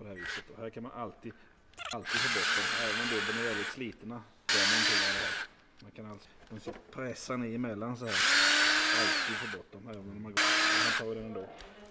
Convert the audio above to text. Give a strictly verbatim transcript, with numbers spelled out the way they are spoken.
på det här viset. Och här kan man alltid, alltid få bort dem, även om dubben är väldigt slitna. Man kan alltså pressa ner emellan så här. Alltid få bort dem, även om man, man tar den ändå.